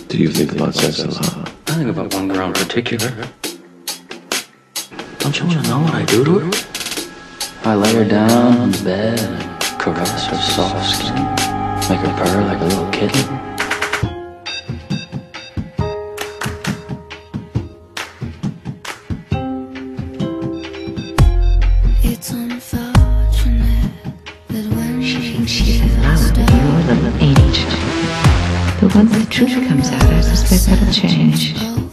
Do you think about sex a lot? I think about one girl in particular. Don't you want to know what I do to her? I lay her down in bed and caress her soft skin, make her purr like a little kitten. It's unfortunate that when She thinks she's in love with your little angel. But once the truth comes out, I suspect that'll change.